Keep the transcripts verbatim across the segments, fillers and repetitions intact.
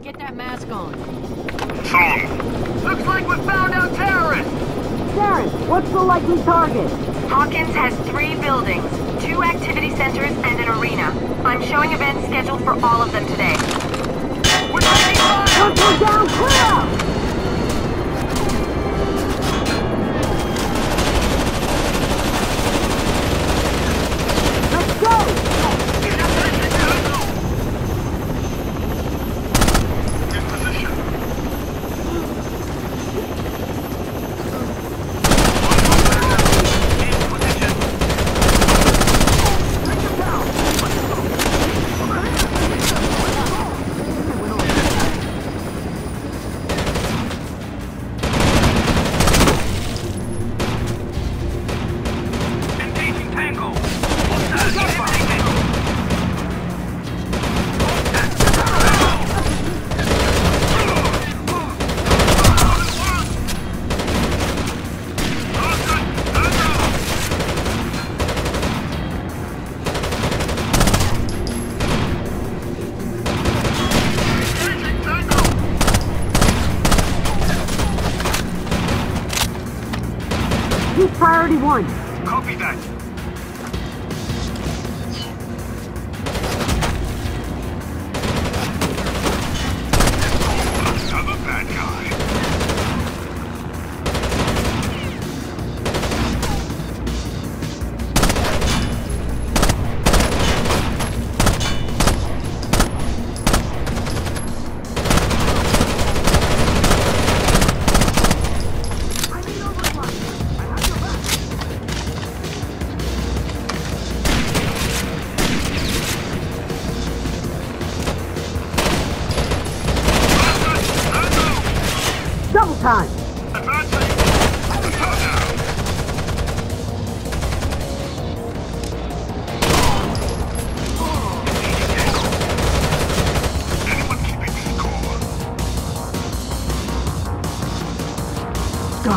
Get that mask on. Song. Looks like we found our terrorist! Darren, what's the likely target? Hawkins has three buildings, two activity centers, and an arena. I'm showing events scheduled for all of them today. We're taking fire! Let's go down, clear out! Let's go! In position. Keep priority one. Copy that. Another bad guy. Double time. Advancing. Now. Anyone keeping score? Go.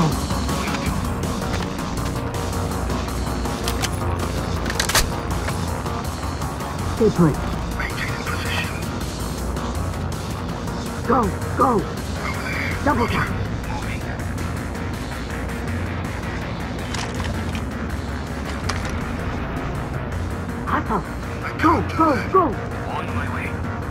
Stay put. Maintaining position. Go, go. Over there. Double time. Moving. Hustle. I Go, can't do go, that. go. On my way.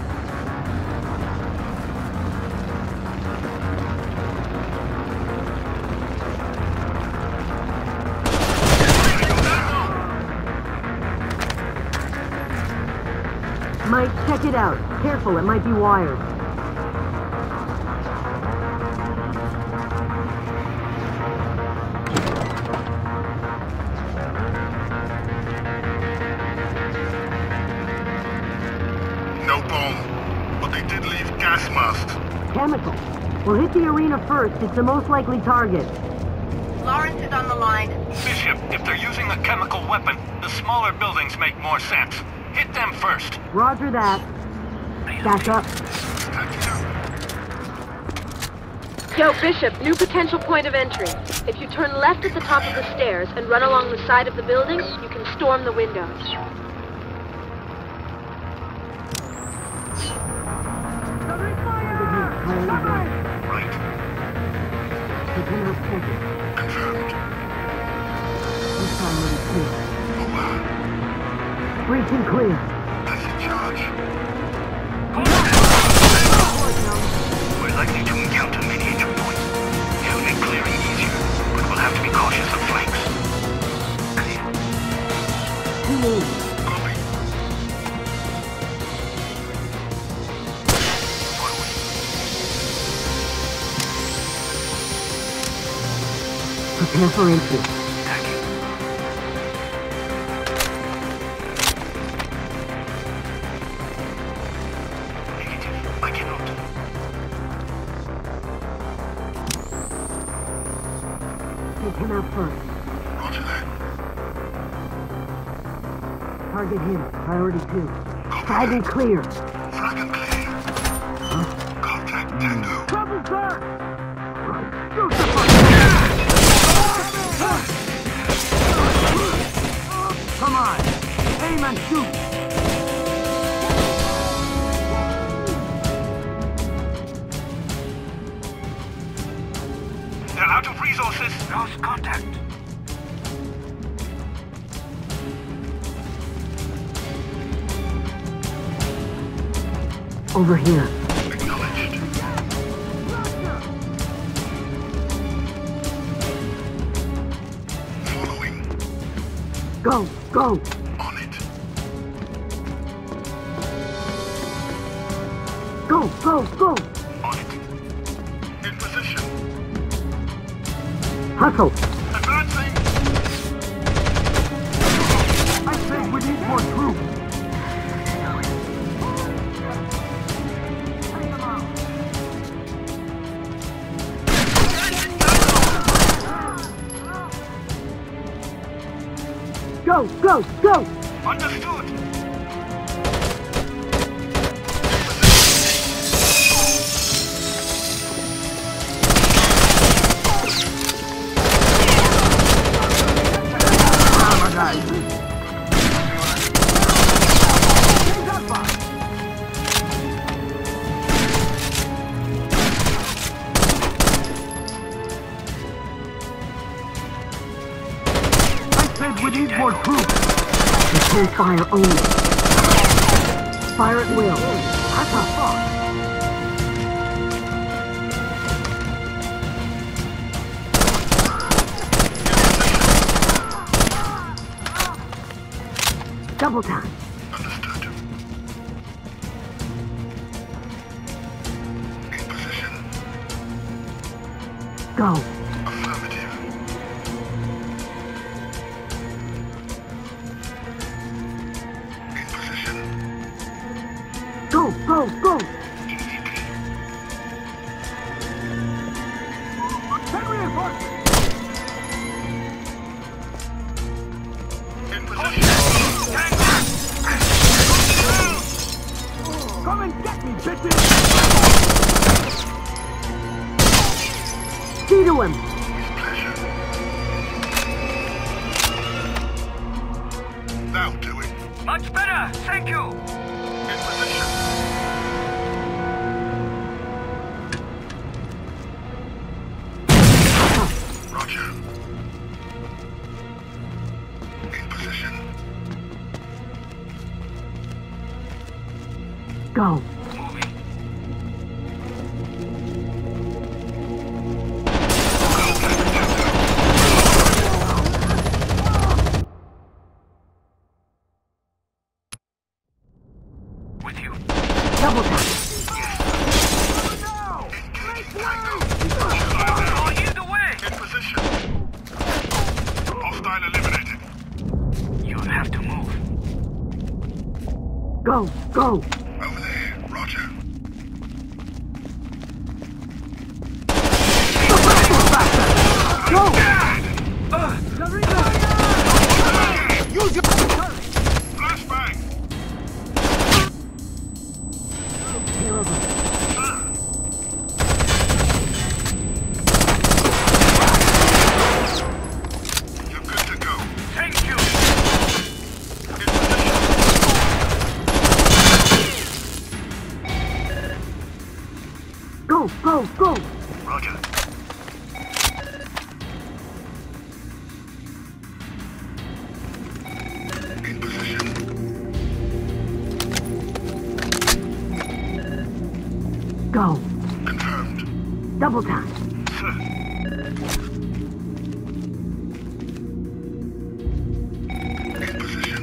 Mike, check it out. Careful, it might be wired. No bomb, but they did leave gas masks. Chemical. We'll hit the arena first. It's the most likely target. Lawrence is on the line. Bishop, if they're using a chemical weapon, the smaller buildings make more sense. Hit them first. Roger that. Back up. Yo, Bishop, new potential point of entry. If you turn left at the top of the stairs and run along the side of the building, you can storm the windows. Right. Confirmed. Confirmed. This time we're clear. Over. Breach and clear. That's in charge. We're likely to encounter many entry points. It'll make clearing easier, but we'll have to be cautious of flanks. Clear. Two moves. Copy. Forward. Prepare for entry. Attacking. Negative. I cannot. Take him out first. Roger that. Target him. Priority two. Copy Flag and that. clear. Flag and clear. Contact Tango. Trouble, sir! Shoot the Come on! Aim and shoot! out of resources. Lost contact. Over here. Acknowledged. Following. Go, go. On it. Go, go, go. On it. In position. Hustle. Advancing. I said we need more troops. Go, go, go. Understood. We need more troops. Return fire only. Fire at will. Hustle. Double time. Understood. In position. Go. Affirmative. In position. Go, go, go. Send reinforcements. In position. Come and get me, bitches. See to him. Pleasure. Now do it. Much better. Thank you. In position. Roger. In position. Go. Moving. With you. Double time. Oh, either way. In position. Hostile eliminated. You'll have to move. Go, go. Over there. Roger. Go. Use your Flashbang. Terrible. You're good to go. Thank you. In position. Go, go, go. Roger. In position. Go. Confirmed. Double time. Sir. In position.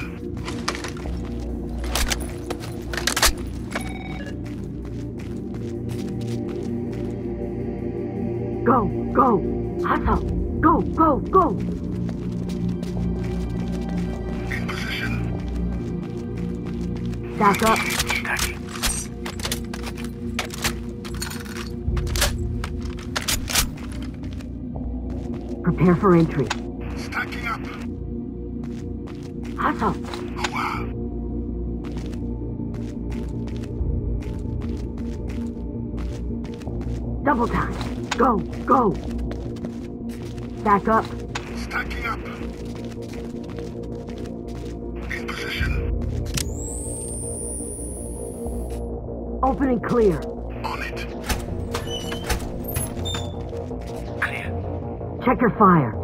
Go, go. Hustle. Go, go, go. In position. Stack up. Stacking. Prepare for entry. Stacking up. Hustle. Oh, wow. Double time. Go, go. Stack up. Stacking up. In position. Open and clear. On it. Clear. Check your fire.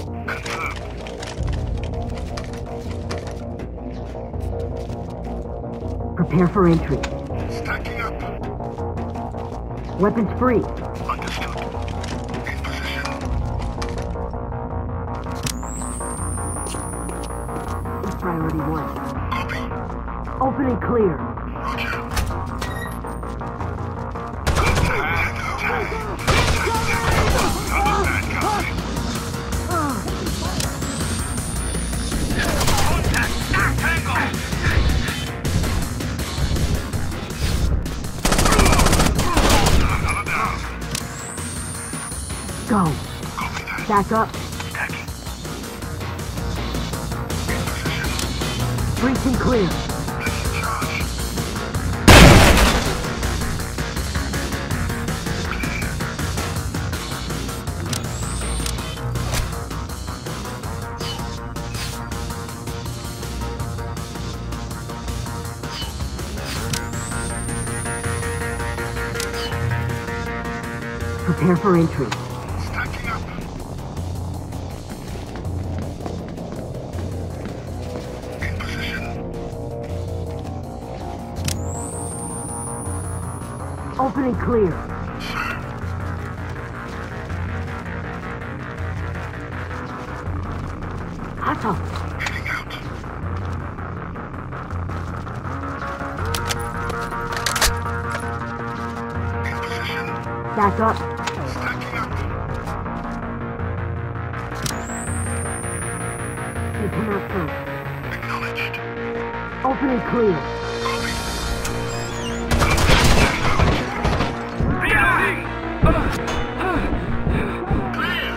Prepare for entry. Stacking up. Weapons free. Understood. In position. It's priority one. Copy. Open and clear. Roger. Go. Back up. Attacking. Breaching clear. Placing charge. Prepare for entry. Stacking up. In position. Open and clear. Hustle. Heading out. In position. Back up. Stacking up. You come out first. Acknowledged. Open and clear. Copy. Reloading! Clear.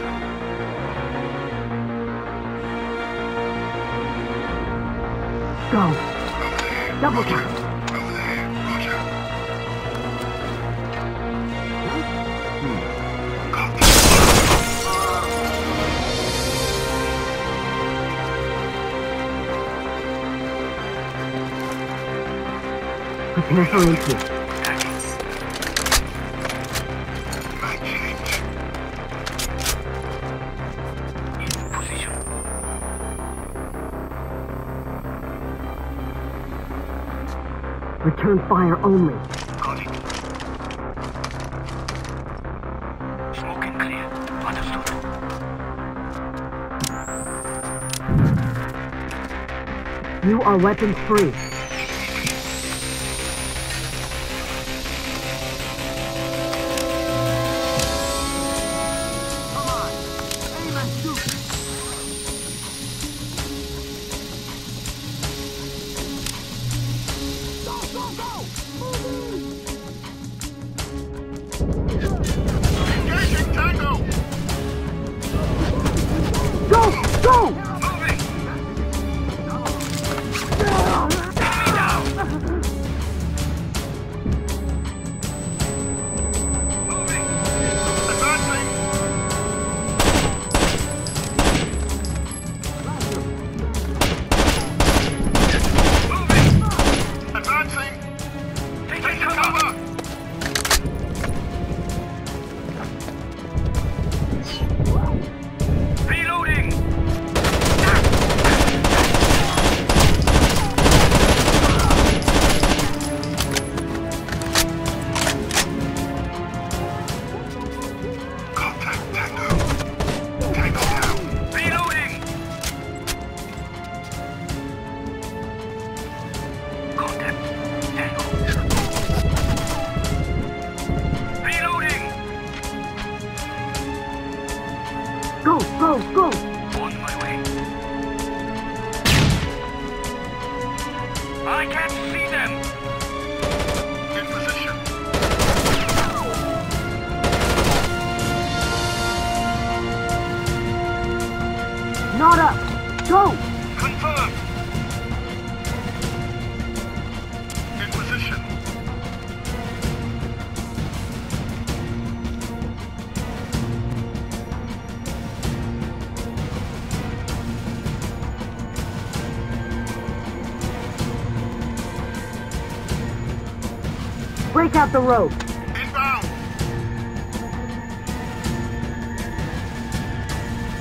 Go. Over there. Double tap. Over there. Roger. Copy. Prepare for entry. Mag change. In position. Return fire only. Got it. Smoke and clear. Understood. You are weapons free. Come on! Aim and shoot! Go, go, go! Moving! Engaging Tango. Go! Go! Moving. Moving. Advancing. Moving. Advancing. Taking cover. Reloading. Contact Tango. Tango down. Reloading. Contact Tango. Reloading. Go! Go! Go! On my way. I can't see them. In position. Not up! Go! Confirmed. In position. Break out the rope. Inbound.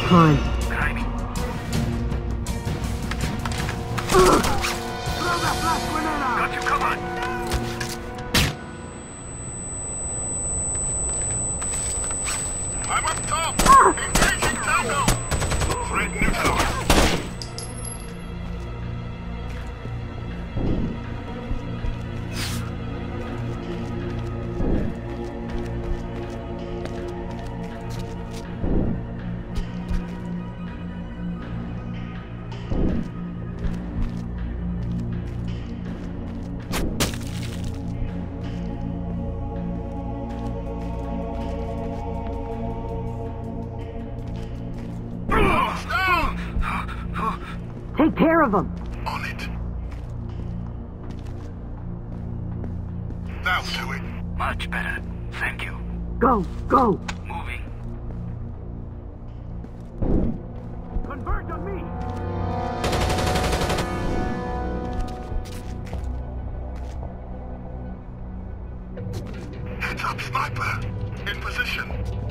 time. Behind me. Throw that flash grenade out! Got you covered. I'm up top. Engaging Tango. Threat neutralized. Take care of them. On it. That'll do it. Much better. Thank you. Go, go. Moving. Converge on me! Heads up, sniper. In position.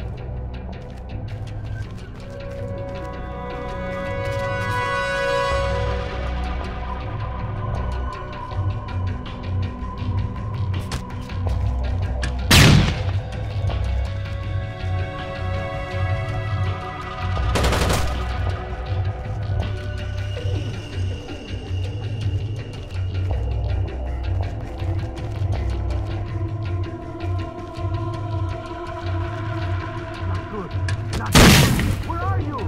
Where are you?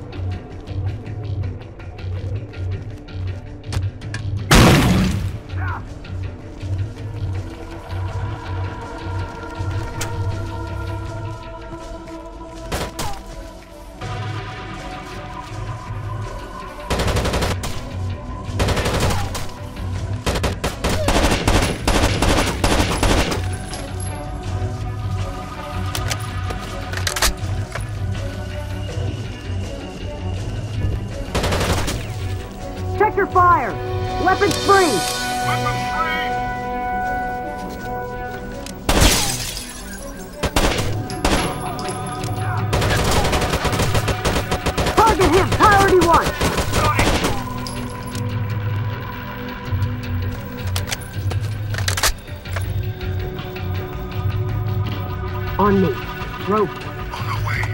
Check your fire. Weapons free. Weapons free! Target him. Priority one. Got it! On me. Rope. On the way.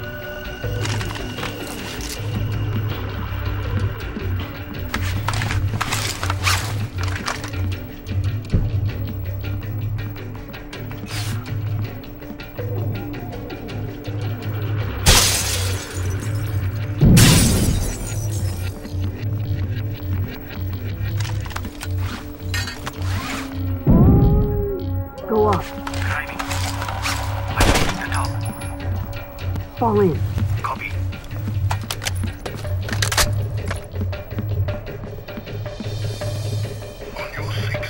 Go up. Timing. I'm reaching the top. Fall in. Copy. On your six.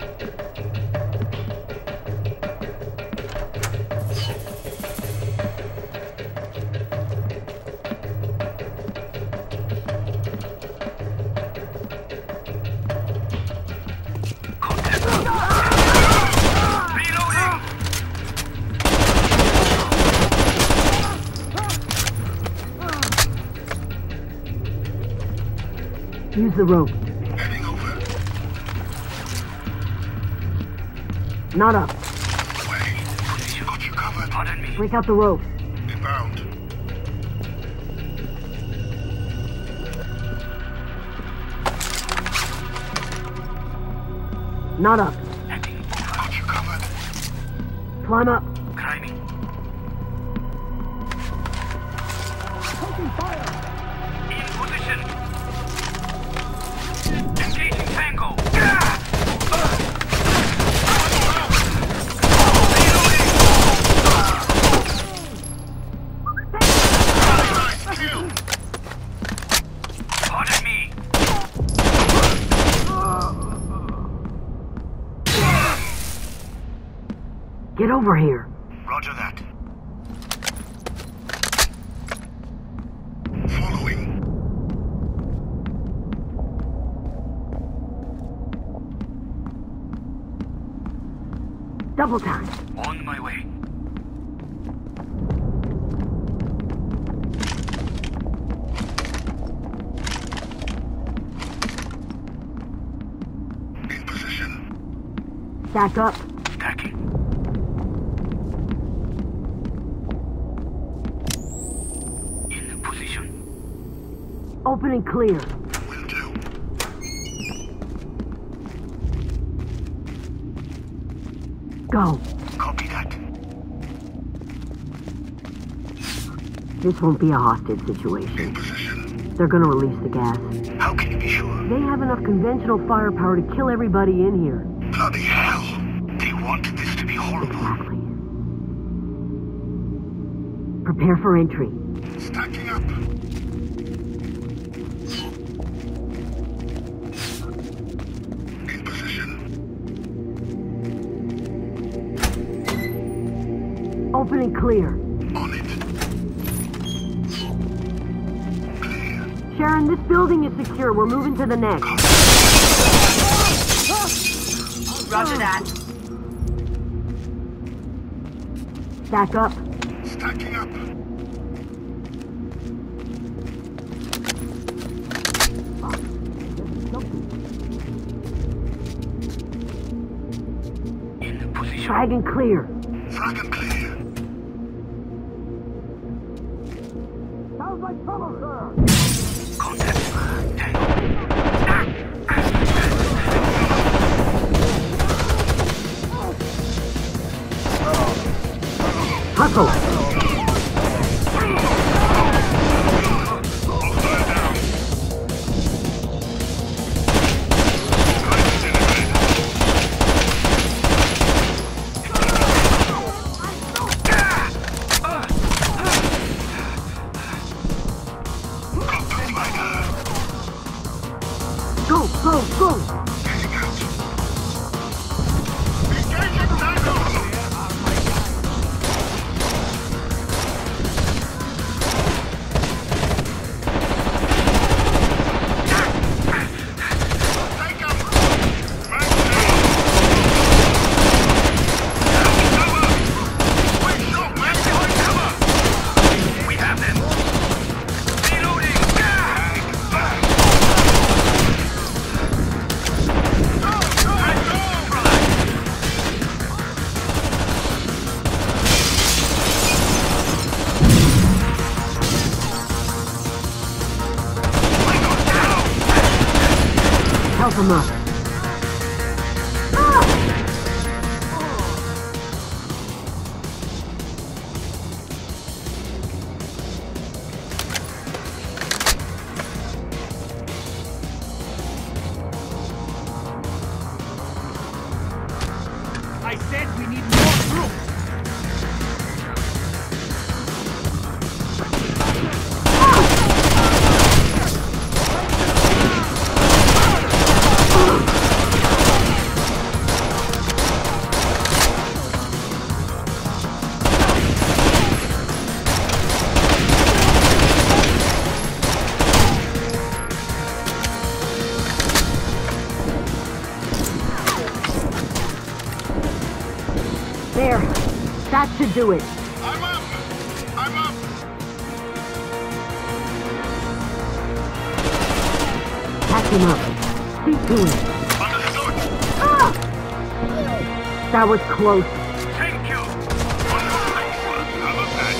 Contact. Reloading! Use the rope. Heading over. Not up. Way. Got you covered. Pardon me. Break out the rope. Inbound. Not up. Heading over. Got you covered. Climb up. Climbing. Taking fire! In position. Engaging Tango. Nice kill. Pardon me. Get over here. Roger that. Following. Double time. On my way. Back up. Attacking. In position. Open and clear. Will do. Go. Copy that. This won't be a hostage situation. They're gonna release the gas. How can you be sure? They have enough conventional firepower to kill everybody in here. Bloody hell. They want this to be horrible. Exactly. Prepare for entry. Stacking up. In position. Open and clear. On it. Sharon, this building is secure. We're moving to the next. Roger that. Back up. Stacking up. In position. Frag and clear. Frag and clear. Sounds like trouble, sir. Contact. Tango. Hustle. Go, go, go. We have them. Reloading. Help him up. I said we need more troops. There. That should do it. I'm up. I'm up. Catch him up. Speak to him. Understood. That was close. Thank you. I'm a bad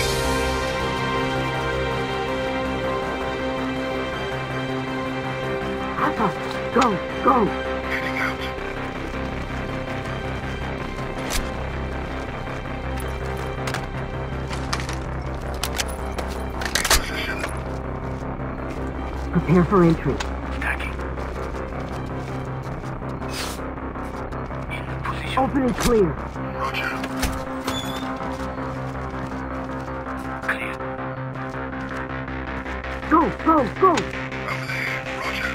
guy. Alpha, go, go. Heading out. In position. Prepare for entry. Attacking. In position. Open and clear. Roger. Clear. Go, go, go. Over there. Roger.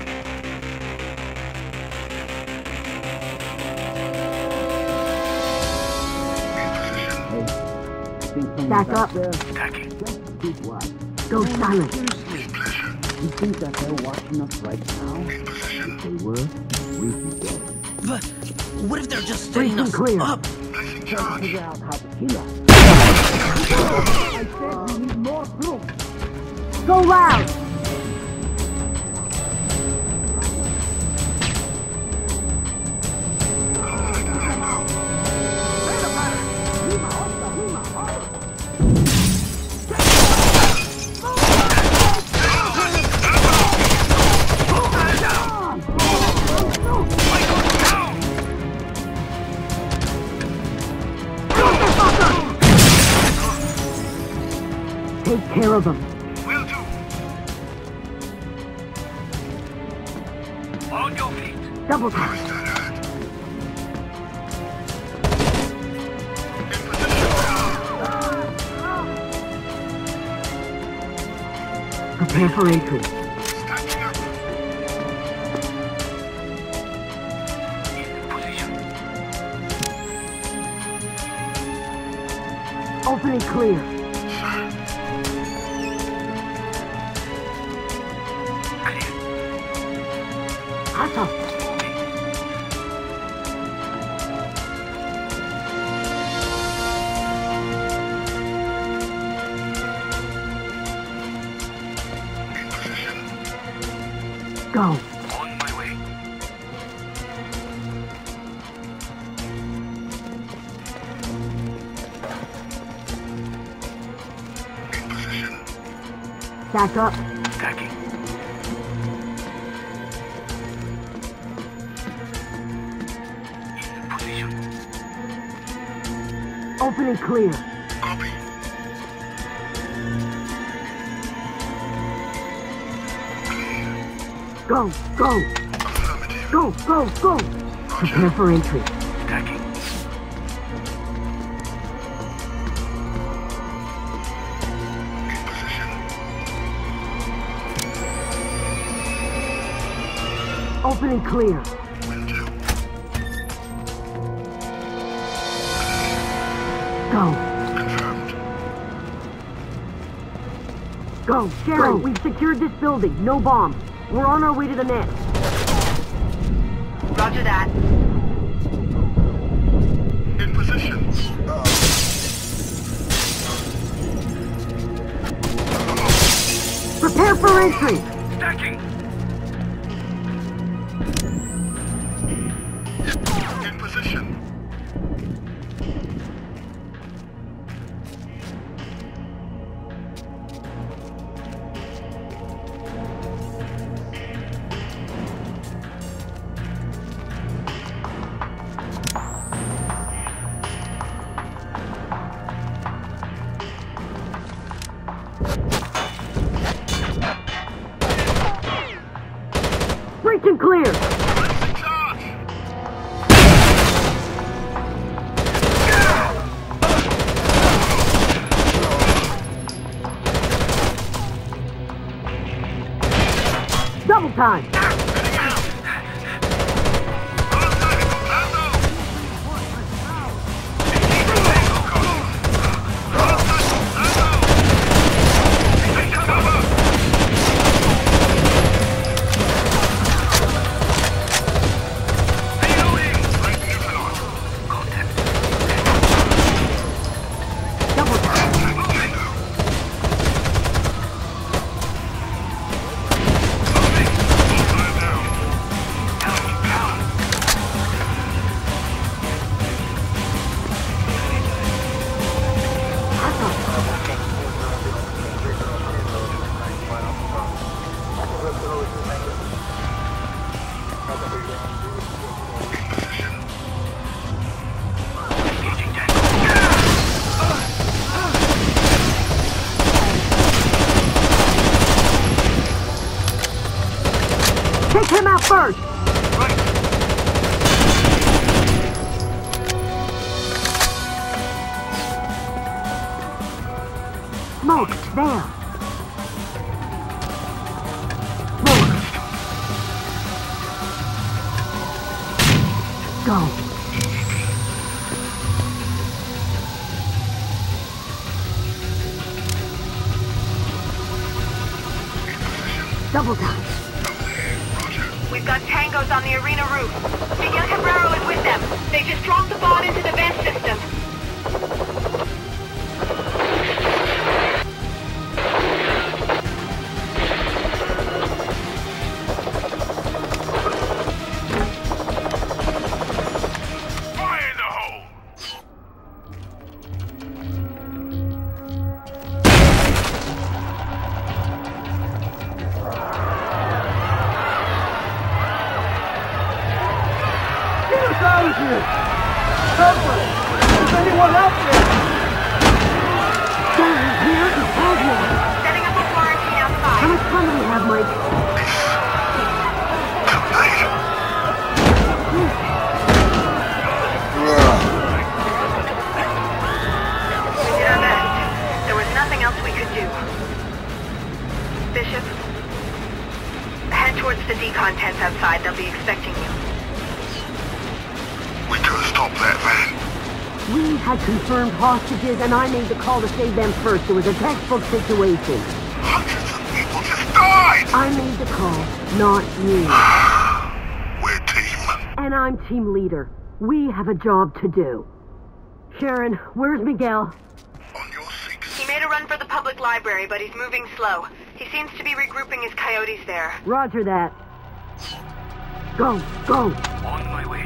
In position. Back up. Attacking. Go silent. With pleasure. You think that they're watching us right now? In position. If they were, we'd be dead. But what if they're just Brief setting and us clear. up? Placing Trying to charge. figure out how to kill us. I said we need more troops. Go loud. Take care of them. Will do. On your feet. Double tap. Prepare for entry. Stacking up. In position. Open and clear. Clear. Hustle. Go. On my way. In position. Back up. Stacking. In position. Open and clear. Copy. Go, go, Affirmative. go, go, go. Prepare for entry. Stacking. In position. Open and clear. Will do. Go, Confirmed. go. Sharon, we've secured this building. No bombs. We're on our way to the net. Roger that. In position. Prepare for entry. Stacking. In position. Breach and clear. Charge. Double time. Double time. Take him out first. Smoke, there. Smoke. Go. Double time. We've got tangos on the arena roof. Miguel Cabrero is with them. They just dropped the bomb into the vent system. Fire in the hole! Out of here! Cover! Is anyone out there? Here, hold on. Setting up a quarantine How outside. much time do we have, Mike? We did our best. There was nothing else we could do. Bishop, head towards the decon tents outside. They'll be expecting you. We couldn't stop that van. We had confirmed hostages, and I made the call to save them first. It was a textbook situation. Hundreds of people just died! I made the call, not you. We're team. And I'm team leader. We have a job to do. Sharon, where's Miguel? On your six. He made a run for the public library, but he's moving slow. He seems to be regrouping his coyotes there. Roger that. Go, go. On my way.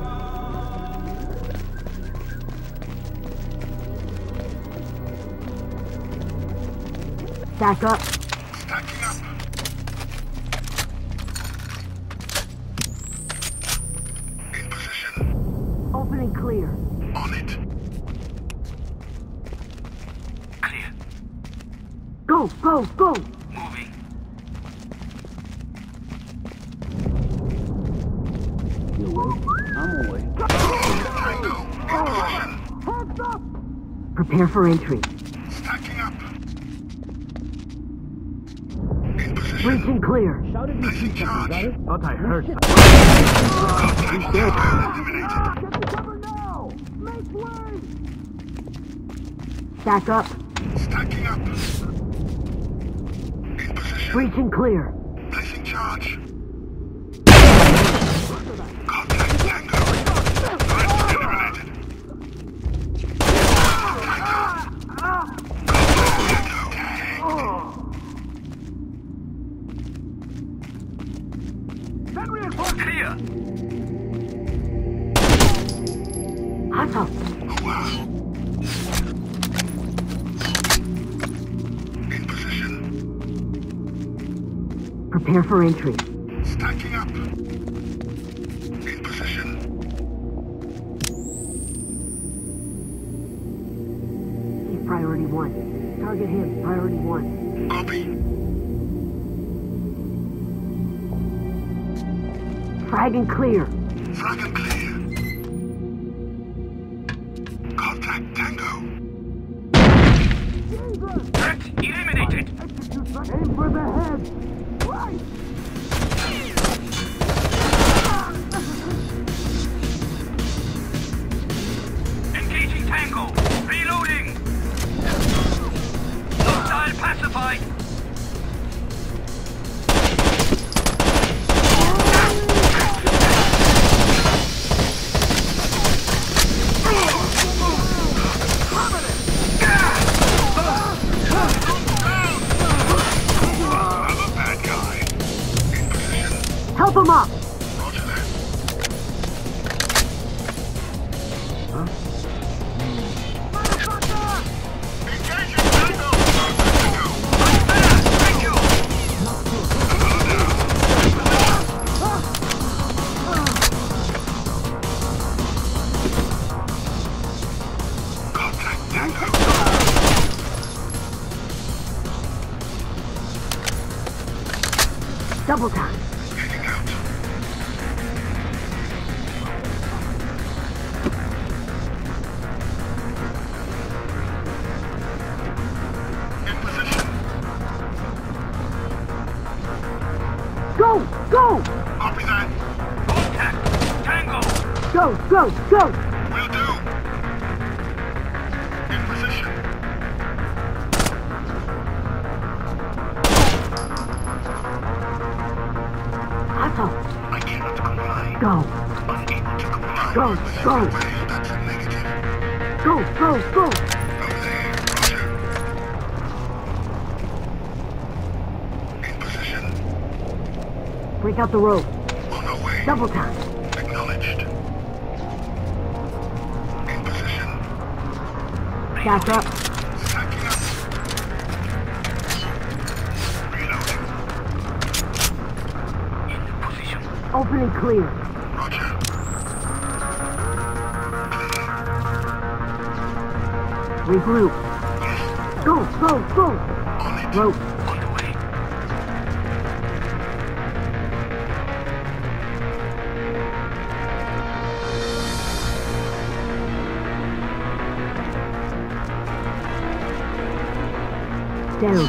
Stack up. Stacking up. In position. Open and clear. On it. Clear. Go, go, go. Moving. You awake? I'm awake. Tango. In position. Prepare for entry. Stacking up. In position. Breach and clear. Shouted you see something, got it? Thought I heard something. He's dead. Eliminated. Get to cover now! Make way! Stack up. Stacking up. In position. Breach and clear. Placing charge. Contact Tango. Threat eliminated. Send reinforcements! Clear. Hustle. Oh wow. In position. Prepare for entry. Stacking up. In position. He's priority one. Target him. Priority one. Copy. Frag and clear. Frag and clear. Contact Tango. Threat eliminated. Aim for the head! Right! Engaging Tango. Reloading. Hostile pacified. Another bad guy. In position. Help him up. Roger that. Engaging Tango. Tango. I'm there. Thank you. Another down. Contact Tango. Double time. Heading out. In position. Go, go, Copy that. Contact. Tango. go, go, go. Will do. In position. Hustle. I cannot comply. Go, Unable to comply. Go, with go. every way. That's a negative. go, go, go. Over there. Roger. In position. Break out the rope. On our way. Double time. Acknowledged. In position. Back up. Stacking up. Reloading. In position. Open and clear. Roger. Regroup. Yes. Go, go, go! Rope. On the way. Down.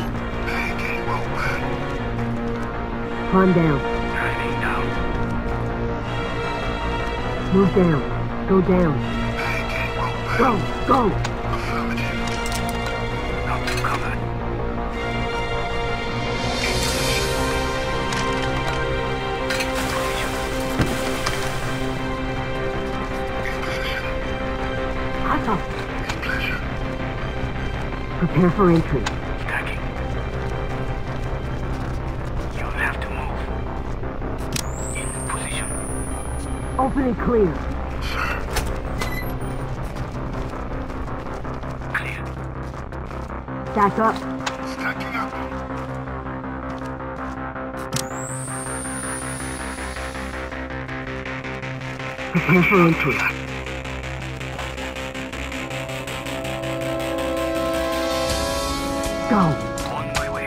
Climb down. Diving down. Move down. Go down. Go, go! Not too covered. Hot up. Prepare for entry. Stacking. You'll have to move. In position. Open and clear. Clear. Stack up. Stacking up. Prepare for entry. Go. On my way.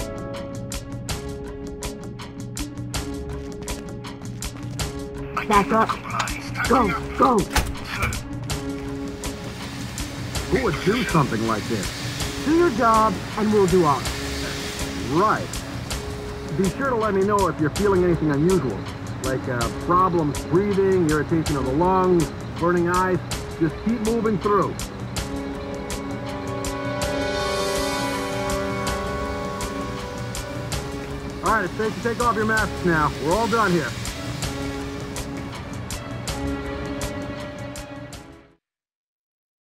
Stack up. Go, go! Who would do something like this? Do your job, and we'll do ours. Right. Be sure to let me know if you're feeling anything unusual, like uh, problems breathing, irritation of the lungs, burning eyes. Just keep moving through. All right, it's safe to take off your masks now. We're all done here.